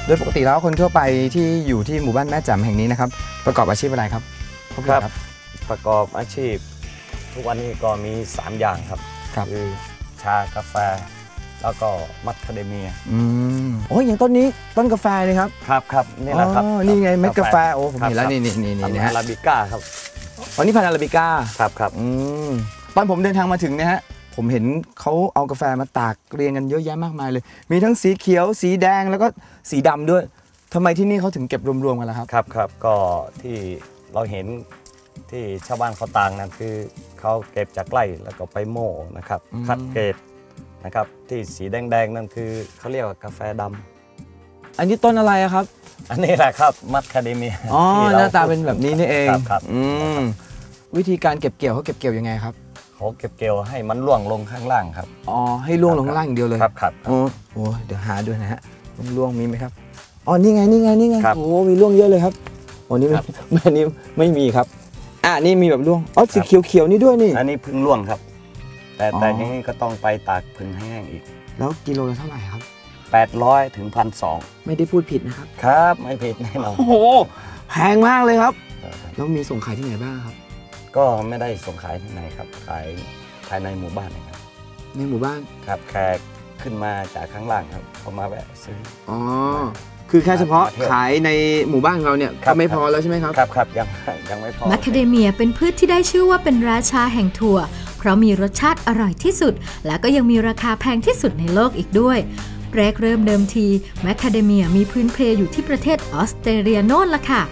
โดยปกติแล้วคนทั่วไปที่อยู่ที่หมู่บ้านแม่แจ่มแห่งนี้นะครับประกอบอาชีพอะไรครับครับประกอบอาชีพทุกวันนี้ก็มี3อย่างครับคือชากาแฟแล้วก็มัคคาเดเมียโอ้ยอย่างต้นนี้ต้นกาแฟเลยครับครับนี่แหละครับนี่ไงเม็ดกาแฟโอ้ผมเห็นแล้วนี่นะฮะอาราบิก้าครับอ๋อนี่พันธุ์อาราบิก้าครับตอนผมเดินทางมาถึงนะฮะผมเห็นเขาเอากาแฟมาตากเรียงกันเยอะแยะมากมายเลยมีทั้งสีเขียวสีแดงแล้วก็สีดำด้วยทำไมที่นี่เขาถึงเก็บรวมๆกันล่ะครับครับก็ที่เราเห็นที่ชาวบ้านเขาต่างนั่นคือเขาเก็บจากไร่แล้วก็ไปโม่นะครับคัดเกรดนะครับที่สีแดงๆนั่นคือเขาเรียกว่ากาแฟดำอันนี้ต้นอะไรครับอันนี้แหละครับมัคคาเดเมียอ๋อหน้าตาเป็นแบบนี้นี่เองครับวิธีการเก็บเกี่ยวเขาเก็บเกี่ยวยังไงครับเขาเก็บเกี่ยวให้มันล่วงลงข้างล่างครับอ๋อให้ล่วงลงข้างล่างอย่างเดียวเลยครับโอ้เดี๋ยวหาด้วยนะฮะล่วงมีไหมครับอ๋อนี่ไงโอ้มีล่วงเยอะเลยครับโอ้นี่ไม่มีครับนี่มีแบบล่วงอ๋อสีเขียวนี่ด้วยนี่อันนี้พึ่งล่วงครับแต่อย่างนี้ก็ต้องไปตากพึ่งให้แห้งอีกแล้วกิโลละเท่าไหร่ครับ 800 ถึง 1,200 ไม่ได้พูดผิดนะครับครับไม่ผิดแน่นอนโอ้โหแพงมากเลยครับแล้วมีส่งขายที่ไหนบ้างครับก็ไม่ได้ส่งขายที่ไหนครับขายภายในหมู่บ้านนะครับในหมู่บ้านครับแขกขึ้นมาจากข้างล่างครับเขามาแวะซื้ออ๋อคือแค่เฉพาะขายในหมู่บ้านเราเนี่ยก็ไม่พอแล้วใช่ไหมครับครับยังไม่พอแมคคาเดเมียเป็นพืชที่ได้ชื่อว่าเป็นราชาแห่งถั่วเพราะมีรสชาติอร่อยที่สุดและก็ยังมีราคาแพงที่สุดในโลกอีกด้วยแรกเริ่มเดิมทีแมคคาเดเมียมีพื้นเพอยู่ที่ประเทศออสเตรเลียโน่นล่ะค่ะ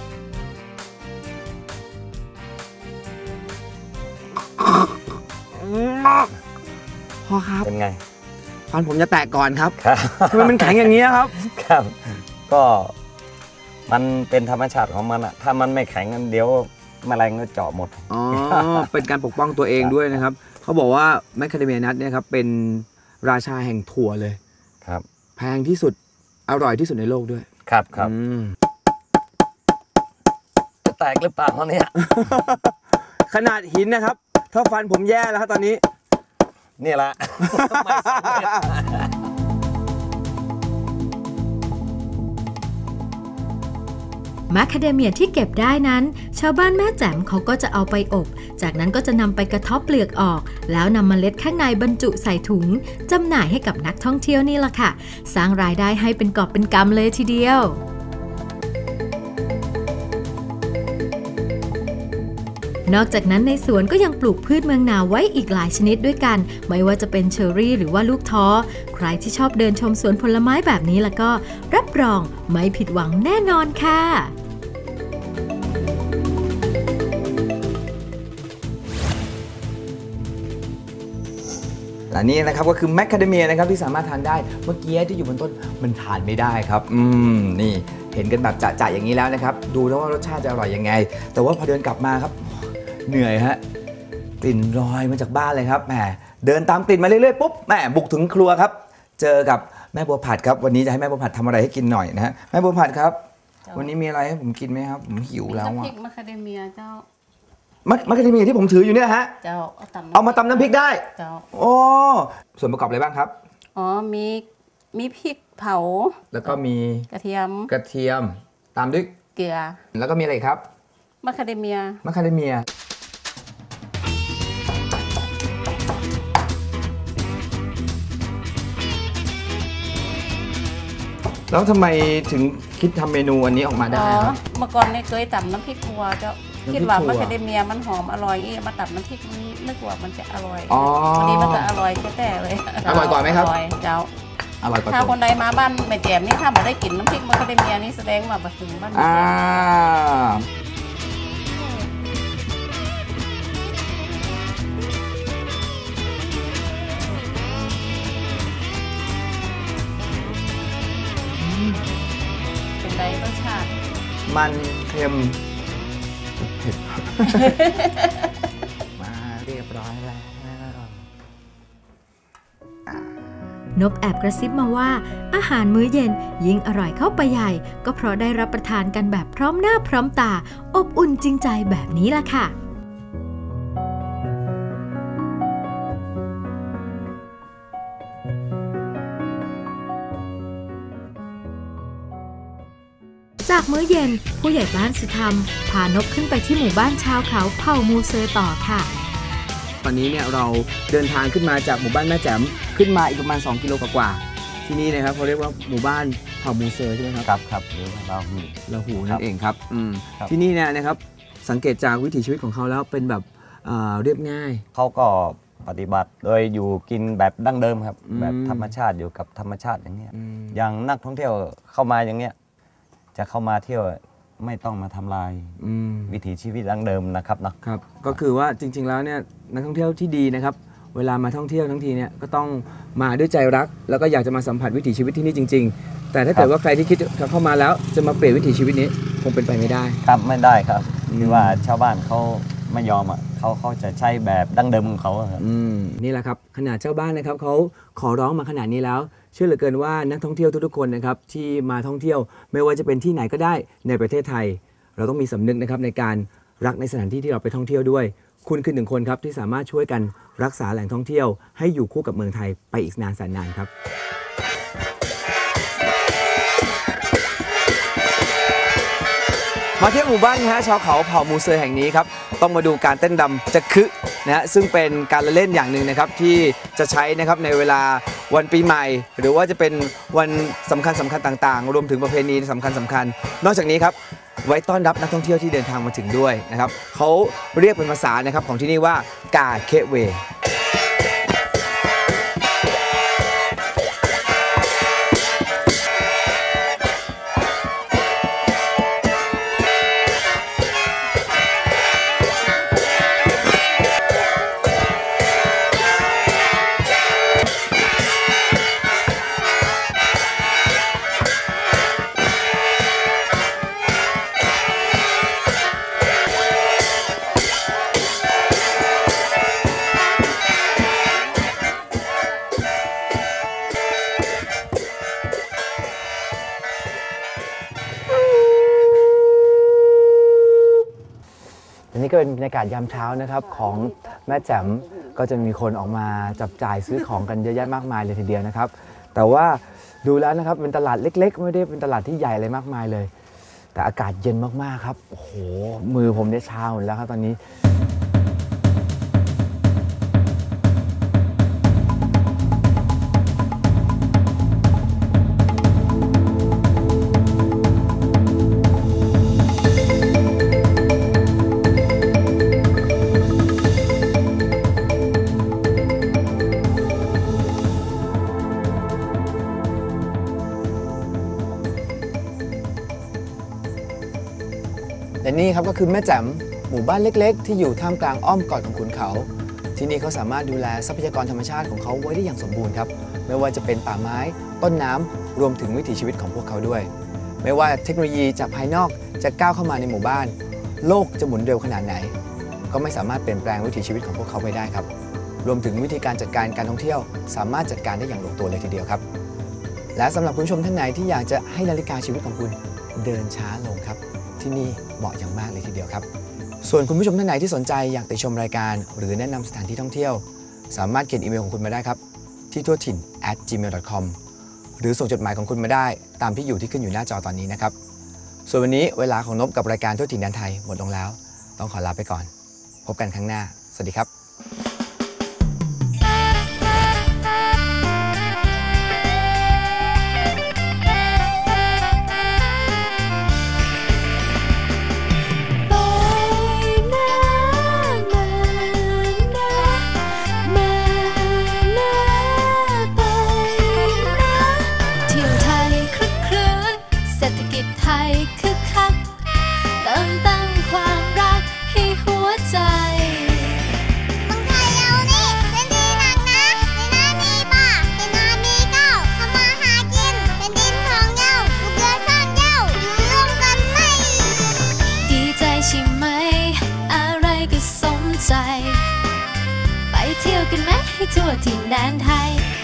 พ่อครับเป็นไงฟันผมจะแตกก่อนครับทำไมมันแข็งอย่างนี้ครับก็มันเป็นธรรมชาติของมันอะถ้ามันไม่แข็งเดี๋ยวแมลงก็เจาะหมดอ๋อเป็นการปกป้องตัวเองด้วยนะครับเขาบอกว่าแมคคาเดเมียนัทเนี่ยครับเป็นราชาแห่งถั่วเลยครับแพงที่สุดอร่อยที่สุดในโลกด้วยครับจะแตกหรือเปล่าเนี่ยขนาดหินนะครับถ้าฟันผมแย่แล้วครับตอนนี้นี่แหละแมคคาเดเมียที่เก็บได้นั้นชาวบ้านแม่แจ่มเขาก็จะเอาไปอบจากนั้นก็จะนำไปกระเทาะเปลือกออกแล้วนำเมล็ดข้างในบรรจุใส่ถุงจำหน่ายให้กับนักท่องเที่ยวนี่ล่ะค่ะสร้างรายได้ให้เป็นกอบเป็นกำเลยทีเดียวนอกจากนั้นในสวนก็ยังปลูกพืชเมืองนาไว้อีกหลายชนิดด้วยกันไม่ว่าจะเป็นเชอร์รี่หรือว่าลูกท้อใครที่ชอบเดินชมสวนผลไม้แบบนี้แล้วก็รับรองไม่ผิดหวังแน่นอนค่ะและนี่นะครับก็คือแมคคาเดเมียนะครับที่สามารถทานได้เมื่อกี้ที่อยู่บนต้นมันทานไม่ได้ครับนี่เห็นกันแบบจะๆอย่างนี้แล้วนะครับดูแล้วว่ารสชาติจะอร่อยยังไงแต่ว่าพอเดินกลับมาครับเหนื่อยฮะกลิ่นลอยมาจากบ้านเลยครับแหมเดินตามกลิ่นมาเรื่อยๆปุ๊บแหมบุกถึงครัวครับเจอกับแม่บัวผัดครับวันนี้จะให้แม่บัวผัดทำอะไรให้กินหน่อยนะฮะแม่บัวผัดครับวันนี้มีอะไรให้ผมกินไหมครับผมหิวแล้วอ่ะพริกมะคาเดเมียเจ้ามัคคาเดเมียที่ผมถืออยู่เนี่ยฮะเจ้าเอามาตำน้ำพริกได้เจ้าโอ้ส่วนประกอบอะไรบ้างครับอ๋อมีพริกเผาแล้วก็มีกระเทียมตามด้วยเกลือแล้วก็มีอะไรครับมะคาเดเมียแล้วทำไมถึงคิดทำเมนูอันนี้ออกมาได้ครับเมื่อก่อนเนี่ยเคยตำน้ำพริกถั่วเจ้าคิดว่ามะคาเดเมียมันหอมอร่อยมาตำน้ำพริกนึกว่ามันจะอร่อยวันนี้มันก็อร่อยแต่เลยอร่อยกว่าไหมครับอร่อยเจ้าอร่อยกว่าถ้าคนใดมาบ้านแม่แจ่มนี่ถ้ามาได้กินน้ำพริกมะคาเดเมียนี่แสดงว่ามาถึงบ้านแม่แจ่มเป็นไดรสชาติมันเค็มเผ็ดมาเรียบร้อยแล้วนกแอบกระซิบมาว่าอาหารมื้อเย็นยิ่งอร่อยเข้าไปใหญ่ก็เพราะได้รับประทานกันแบบพร้อมหน้าพร้อมตาอบอุ่นจริงใจแบบนี้ล่ะค่ะจากมื้อเย็นผู้ใหญ่บ้านสุธรรมพานกขึ้นไปที่หมู่บ้านชาวเขาเผ่ามูเซอร์ต่อค่ะตอนนี้เนี่ยเราเดินทางขึ้นมาจากหมู่บ้านแม่แจ่มขึ้นมาอีกประมาณ2 กิโลกว่าที่นี่นะครับเขาเรียกว่าหมู่บ้านเผ่ามูเซอร์ใช่ไหมครับครับหรือเราหูนั่นเองครับที่นี่เนี่ยนะครับสังเกตจากวิถีชีวิตของเขาแล้วเป็นแบบเรียบง่ายเขาก็ปฏิบัติโดยอยู่กินแบบดั้งเดิมครับแบบธรรมชาติอยู่กับธรรมชาติอย่างนี้อย่างนักท่องเที่ยวเข้ามาอย่างเนี้ยจะเข้ามาเที่ยวไม่ต้องมาทำลายวิถีชีวิตดั้งเดิมนะครับนะครับก็คือว่าจริงๆแล้วเนี่ยนักท่องเที่ยวที่ดีนะครับเวลามาท่องเที่ยวทั้งทีเนี่ยก็ต้องมาด้วยใจรักแล้วก็อยากจะมาสัมผัสวิถีชีวิตที่นี่จริงๆแต่ถ้าเกิดว่าใครที่คิดเข้ามาแล้วจะมาเปลี่ยนวิถีชีวิตนี้คงเป็นไปไม่ได้ครับไม่ได้ครับคือว่าชาวบ้านเขาไม่ยอมเขาจะใช้แบบดั้งเดิมของเขาครับนี่แหละครับขนาดเจ้าบ้านนะครับเขาขอร้องมาขนาดนี้แล้วเชื่อเหลือเกินว่านักท่องเที่ยวทุกๆคนนะครับที่มาท่องเที่ยวไม่ว่าจะเป็นที่ไหนก็ได้ในประเทศไทยเราต้องมีสำนึกนะครับในการรักในสถานที่ที่เราไปท่องเที่ยวด้วยคุณคือหนึ่งคนครับที่สามารถช่วยกันรักษาแหล่งท่องเที่ยวให้อยู่คู่กับเมืองไทยไปอีกนานแสนนานครับมาเที่ยวหมู่บ้านนะฮะชาวเขาเผ่ามูเซอร์แห่งนี้ครับต้องมาดูการเต้นรำจะคึนะฮะซึ่งเป็นการละเล่นอย่างหนึ่งนะครับที่จะใช้นะครับในเวลาวันปีใหม่หรือว่าจะเป็นวันสำคัญต่างๆรวมถึงประเพณีสำคัญนอกจากนี้ครับไว้ต้อนรับนักท่องเที่ยวที่เดินทางมาถึงด้วยนะครับเขาเรียกเป็นภาษานะครับของที่นี่ว่ากาเคเวนี่ก็เป็นบรรยากาศยามเช้านะครับของแม่แจ่มก็จะมีคนออกมาจับจ่ายซื้อของกันเยอะแยะมากมายเลยทีเดียวนะครับแต่ว่าดูแล้วนะครับเป็นตลาดเล็กๆไม่ได้เป็นตลาดที่ใหญ่อะไรมากมายเลยแต่อากาศเย็นมากๆครับโอ้โหมือผมได้ชาหมดแล้วครับตอนนี้และนี่ครับก็คือแม่แจ่มหมู่บ้านเล็กๆที่อยู่ท่ามกลางอ้อมกอดของขุนเขาที่นี่เขาสามารถดูแลทรัพยากรธรรมชาติของเขาไว้ได้อย่างสมบูรณ์ครับไม่ว่าจะเป็นป่าไม้ต้นน้ำรวมถึงวิถีชีวิตของพวกเขาด้วยไม่ว่าเทคโนโลยีจากภายนอกจะก้าวเข้ามาในหมู่บ้านโลกจะหมุนเร็วขนาดไหนก็ไม่สามารถเปลี่ยนแปลงวิถีชีวิตของพวกเขาไปได้ครับรวมถึงวิธีการจัดการการท่องเที่ยวสามารถจัดการได้อย่างลงตัวเลยทีเดียวครับและสำหรับคุณผู้ชมท่านไหนที่อยากจะให้นาฬิกาชีวิตของคุณเดินช้าลงครับที่นี่เหมาะอย่างมากเลยทีเดียวครับส่วนคุณผู้ชมท่านไหนที่สนใจอยากติชมรายการหรือแนะนำสถานที่ท่องเที่ยวสามารถเขียนอีเมลของคุณมาได้ครับที่ทั่วถิ่น @gmail.com หรือส่งจดหมายของคุณมาได้ตามที่อยู่ที่ขึ้นอยู่หน้าจอตอนนี้นะครับส่วนวันนี้เวลาของนพกับรายการทั่วถิ่นแดนไทยหมดลงแล้วต้องขอลาไปก่อนพบกันครั้งหน้าสวัสดีครับไปเที่ยวกันไหมให้ทั่วถิ่นแดนไทย